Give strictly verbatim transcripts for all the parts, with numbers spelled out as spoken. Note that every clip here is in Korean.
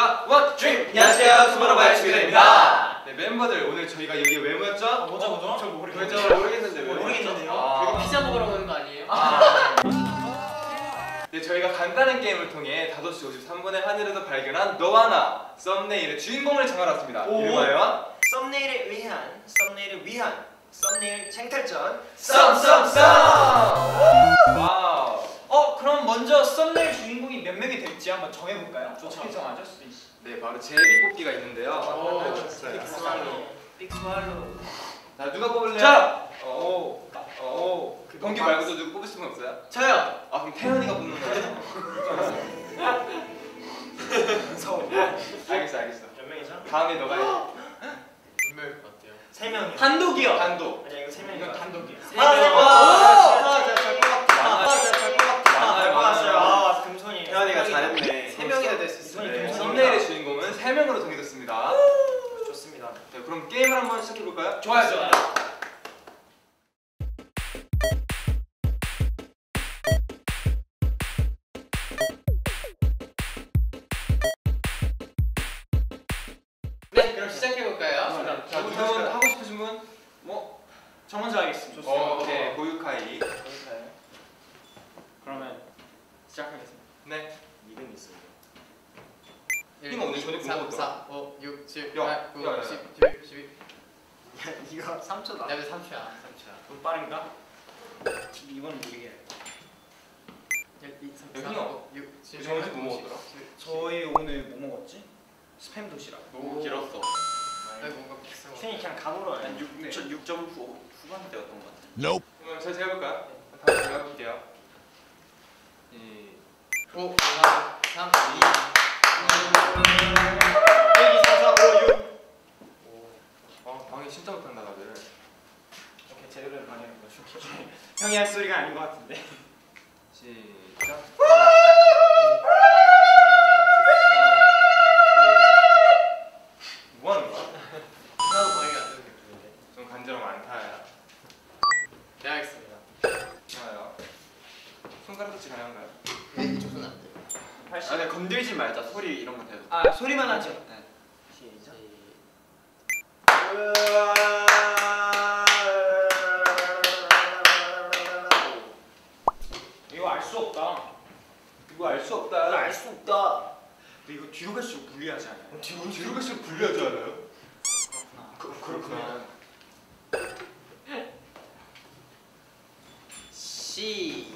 안녕하십니까? 원 드림! 안녕하세요, 투모로우바이 슈가입니다. 네, 멤버들 오늘 저희가 여기 왜 모였죠? 아, 뭐죠 뭐죠? 저 모르겠는데 모르겠는데 왜 모르겠는데요? 아. 이거 피자 먹으러 오는 거 아니에요? 아. 네, 저희가 간단한 게임을 통해 다섯 시 오십삼 분에 하늘에서 발견한 너와 나 썸네일의 주인공을 정하러 왔습니다. 이름하여 썸네일을 위한, 썸네일을 위한, 썸네일 쟁탈전 썸썸썸! 와우. 어 그럼 먼저 썸네일 주인공이 몇 명이 될지 한번 정해볼까요? 좋죠. 어떻게 정하죠? 네, 바로 제비뽑기가 있는데요. 오, 네. 빅스왈로 빅스왈로 자, 누가 뽑을래요? 자! 오, 오, 범규 말고도 누구 뽑으실 분 없어요? 저요! 아, 그럼 태연이가 뽑는 거예요? 무서워. 알겠어, 알겠어. 몇 명이죠? 다음에 너가 해. 몇 명일 것 같아요? 세 명이요. 단독이요! 단독. 아니야 이거 세 명인 이건 거. 단독이요. 세 하나, 세 명. 명. 아, 제가 잘것 같아. 많아요. 아, 제가 잘것 같아. 많아요, 잘 뽑았어요. 많아요. 아, 금손이. 태연이가 잘했네. 세 명이나 될 수 있어. 네, 썸네일의 주인공은 세 명으로 정해졌습니다. 좋습니다. 네, 그럼 게임을 한번 시작해 볼까요? 좋아요, 좋아요. 네, 그럼 시작해볼까요? 자, 두분 하고 싶으신 분? 뭐? 저 먼저 하겠습니다. 어, 오케이, 보유카이. 그러면 시작하겠습니다. 네. 이름 있어요. 이거 오늘 저녁 못 먹었더라. 삼, 사, 오, 육, 칠, 야, 팔, 구, 야, 야, 야. 십, 십일, 십이. 야, 이거 삼 초다. 야, 왜 삼 초야? 삼 초야. 좀 빠른가? 이건 모르게. 일, 이, 삼, 야, 사, 형아. 오, 육, 칠, 그 점심 팔, 뭐 구, 십, 먹었더라? 십일. 저희 오늘 뭐 먹었지? 스팸 도시락. 너무 길었어. 아, 뭔가 비슷한 거. 캔이 그냥 감으로 해. 네. 육 점 후 후반대였던 것 같아. 그럼 저 제가 해볼까요? 다음 제가 해볼게요. 이... 오, 사, 삼, 이. 일, 이, 삼, 사, 오, 육. 어, 방해 진짜 못한다 다들. 오케이, 제대로 방해하는 거 좋게. 형이 할 소리가 아닌 것 같은데. 시작. 뭐 하는 거야? 하나도 방해가 안 되는 느낌인데. 좀 간지럼 많다야. 네, 알겠습니다. 좋아요. 손가락 터치 가능한가요? 네, 이쪽은 안 돼요. 아, 근데 건들지 말자. 소리 이런 거 돼도. 아 소리만 하죠. 네. 시작. 이거 알 수 없다. 이거 알 수 나 없다. 알 수 없다. 근데 이거 뒤로 갈수록 불리하지 않아요? 뒤로 뒤로 갈수록 불리하지 않아요? 그렇구나. 그, 그렇구나. 시.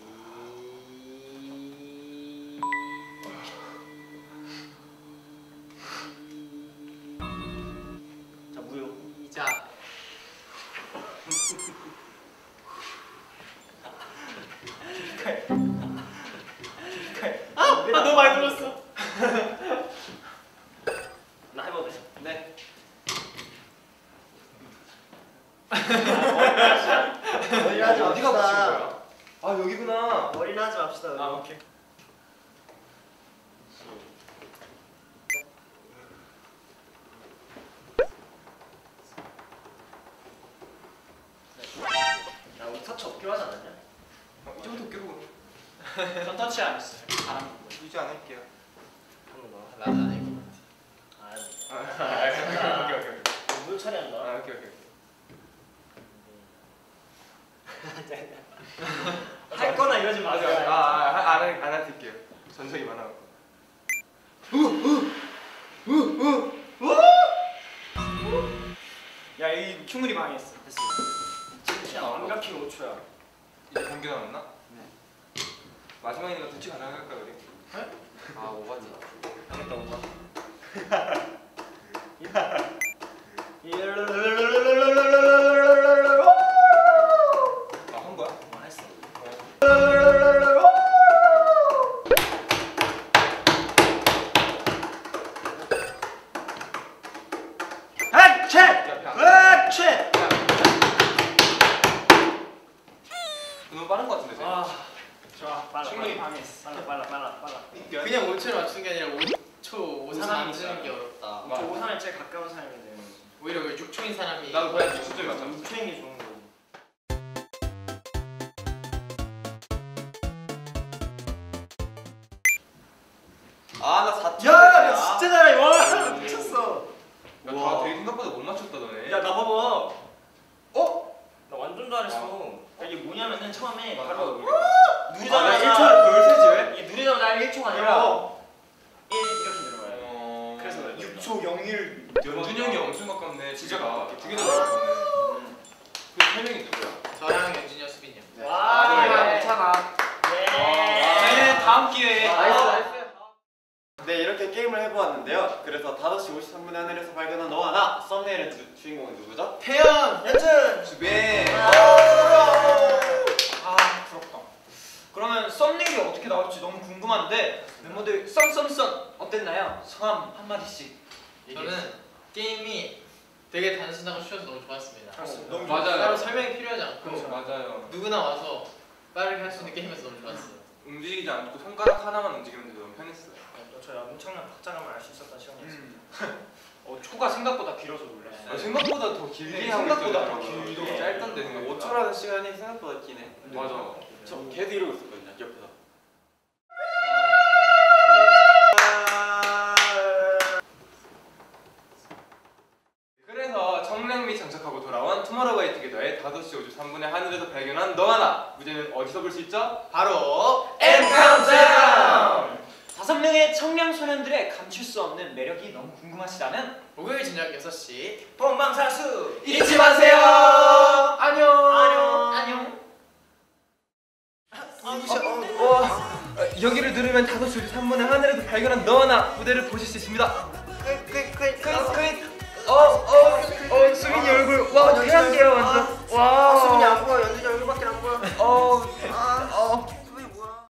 자, 무효. 시작. 아, 너무 많이 들었어. 나 해봐도 돼? 네. 머리 하지 어디가 붙인 맙시다. 거야? 아, 여기구나. 머리 하지 맙시다. 아 오케이. 야, 우리 터치 없기로 하지 않았냐? 어, 이 정도 끼고 전 터치 안 했어요. 잘한 거. 유지 안 할게요. 나도 안 할 것 같아. 아, 아, 아, 오케이, 오케이, 오케이. 물 처리한다. 아, 오케이, 오케이, 오케이. 할 거나 이러지 맞아, 마세요. 맞아. 아, 아, 안, 할- 안 할게요. 전적이 많아갖고. 야 이 큐물이 망했어. 됐습니다. 완벽히 오 초야. 이제 공개 남았나? 네. 마지막이니까 도치 가능할까요, 우리? 아, 오바지. 하겠다, 오빠. 아, 한 거야? 뭐 했어? 액체! 야, 액체! 너무 빠른 거 같은데, 쟤? 아, 좋아. 빨라. 충분히 빨라. 방했어. 빨라, 빨라, 빨라, 빨라. 인기야? 그냥 오 초를 맞추는 게 아니라 오 초, 오, 삼 오삼이 맞추는 게 어렵다. 맞아. 저 오산에 제일 가까운 사람인데. 오히려 그 육 초인 사람이 나도 그냥 수준이 맞잖아. 육 초인 게 좋은 거고. 아, 나 사 초. 야, 진짜 잘해. 와 미쳤어. 야, 다 되게 생각보다 못 맞췄다 너네. 야 나 봐봐. 어? 나 완전 잘했어. 야, 이게 뭐냐면은 처음에 바로 누르자마자 일 초를 더 세지 왜? 이게 누르자마자 일 초가 아니라 어. 일 이렇게 들어가요. 어... 그래서 육 초 영일. 연준이 형이 엄청 가깝네. 진짜 진짜 가깝게. 두개더 가깝네. 그세 명이 누구야? 저랑 연준이 형, 수빈이 형. 와, 그래. 괜찮아. 네, 다음 기회에. 나이스, 나이스. 네, 이렇게 게임을 해보았는데요. 그래서 다섯 시 오십삼 분에 하늘에서 발견한 너와 나. 썸네일의 주, 주인공은 누구죠? 태연. 연준. 수빈. 아 부럽다. 그러면 썸네일이 어떻게 나올지 너무 궁금한데 멤버들 썸썸썸 어땠나요? 성함 한 마디씩. 저는 게임이 되게 단순하고 쉬워서 너무 좋았습니다. 너무 맞아요. 따로 설명이 필요하지 않고 그렇죠. 맞아요. 누구나 와서 빠르게 할 수 있는 게임에서 너무 좋았어요. 움직이지 않고 손가락 하나만 움직이면 돼서 너무 편했어요. 저 엄청난 박자감을 알 수 있었던 시간이었어요. 음. 어, 초가 생각보다 길어서 놀랐어요. 아, 생각보다 더 길게 네, 하고 생각보다 있더라고요. 더 길게. 되게 짧던데 생각보다. 오 초라는 시간이 생각보다 기네. 맞아. 저 걔도 이러고 있었거든요, 옆에서. 그래서 청량리 장착하고 돌아온 투모로우바이 투게더의 다섯 시 오십삼 분에 하늘에서 발견한 너와 나. 무제는 어디서 볼 수 있죠? 바로 엠카운트다운! 다섯 명의 청량 소년들의 감출 수 없는 매력이 너무 궁금하시다면 목요일 저녁 여섯 시 본방사수. 잊지 마세요. 안녕. 안녕. 안녕. 와, 여기를 누르면 다섯 시 오십삼 분에 하늘에서 발견한 너와 나 무대를 보실 수 있습니다. 끄끄끄끄. 어, 어, 어, 수빈이 얼굴 와, 태양계야 완전. 와, 수빈이 안 보여. 연준이 얼굴밖에 안 보여. 어, 어.